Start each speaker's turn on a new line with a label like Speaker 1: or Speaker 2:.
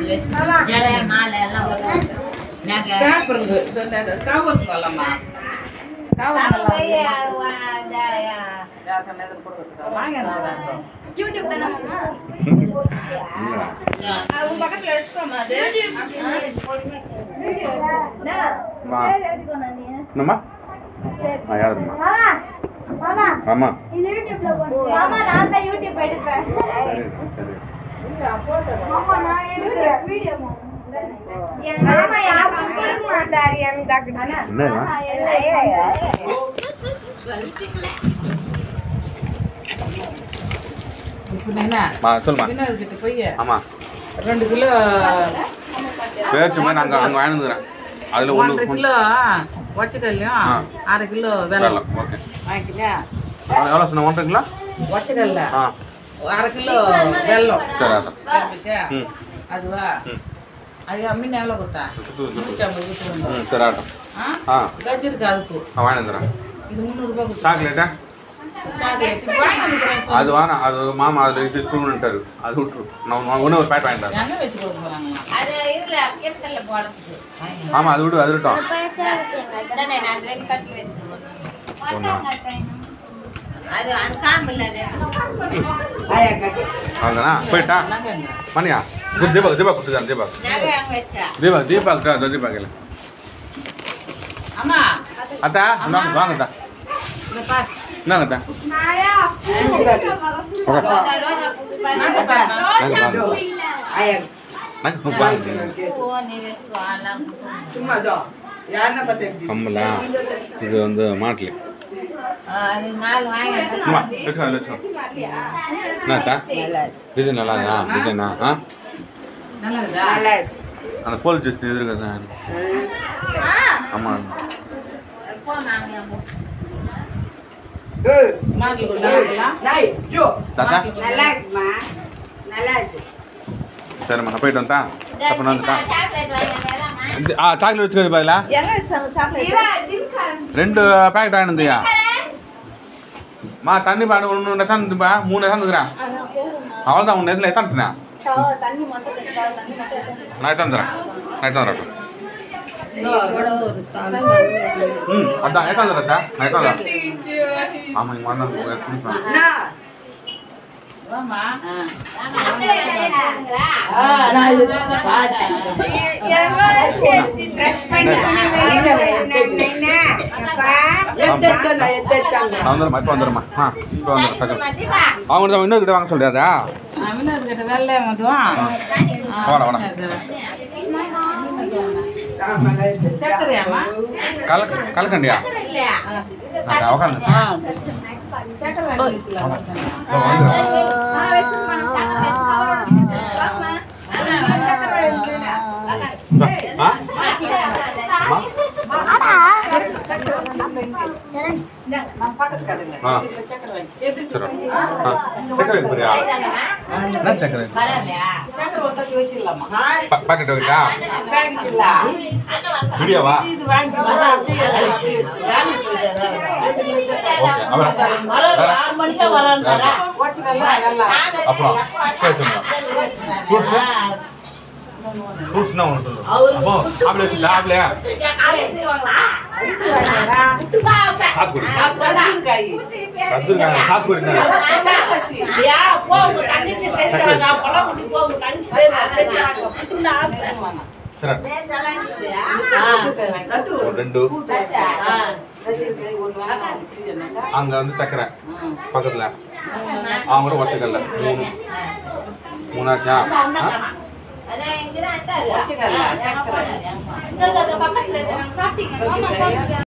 Speaker 1: ரெண்டு கிலோ பேர்ச்சம்பழம் நாங்க அங்க வாங்கினதுறேன். அதுல 1 கிலோ ஒச்சக்கல்லையும் 1/2 கிலோ வெல்லம். ஓகே. வாங்கிக்கியா? எவ்வளவு சொன்ன 1 கிலோ ஒச்சக்கல்ல. 1/2 கிலோ வெல்லம். சரி அதான். அதுவா? அது அம்மின எவ்வளவு கொடுத்தா? 150 கொடுத்தா. சரி ஆட்டம். கஜ்ஜி இருக்கு அதுக்கு. வாங்கினதுறேன். இது 300 ரூபாய் கொடுத்தா. சாக்லேட்டா? சாக்லேட் அது வாங்க. அது மாமா அது இது ஸ்கூல்ன்றாரு. அது விட்டுரு. நான் ஒரு பேட் வாங்கிட்டேன். எங்க வெச்சு கொடுக்க போறாங்க? அது இல்ல கேக்கல்ல போடுறது. ஆமா அது விடு அது விட்டோம். நான் 2 கட்டி வெச்சிருக்கேன். அது அன்காமல அது. ஆயா கட்டி. அங்கனா போய்டா. மணியா. தீபா குடுதான் தீபா. நான் அங்க வெச்சா. தீபா இல்ல. அம்மா அத்தா வாங்கடா. இந்த பா என்னங்கடா? நாயா ஆயா நான் வாங்க. சும்மா தோ யாரன பத்தி கம்மலா இது வந்து மாட்ல அது நாள் வாங்க. சும்மா வெச்சு என்னடா? டிசைன் நல்லா இருக்கா? டிசைனா? நல்லா இருக்கா? நல்லா இருக்கு. அந்த போல் ஜஸ்ட் எதிர்க்கதா. ஆமா எப்போ நாங்க மாட்ல கொண்டாடலாம். நை ஜோ தாத்தா நல்லா இருக்குமா? நல்லா இருக்கு. சரிம்மா நான் போயிட்டு வந்தா அப்ப நான் வந்துட்டா. சாக்லேட் வச்சுக்கிறது பாயிலா எங்க வச்சாங்க சாக்லேட்? 2 பாக்கெட் ஆயிடுந்தியா மா? தண்ணி பாடு 1 நெத்தாந்துப்பா 3 நெத்தாந்துக்குறேன். அவ்வளோதான். 1 நேரத்தில் எத்தாந்துட்டேன். தண்ணி மட்டும் நான் எத்தாந்துறேன். அதான் எத்தாந்துறா நான் எத்தாந்துறேன். ஆமா இங்க வந்து குடிப்பேன். இன்னொரு வாங்க சொல்றாதா? கலக்கண்டியா பாக்கெட் இருக்கா? வீடியோவா? அப்புறம் ஃப்ரூட்ஸ்னா ஒன்று சொல்லுவோம். அப்போ ஆப்பிள் வச்சுல ஆப்பிளையா சாத்துக்குடி சாத்துக்குடி அங்க வந்து சக்கரை பக்கத்துல அவங்க ஒச்சக்கல்ல 3 ஆச்சா? பக்கத்துல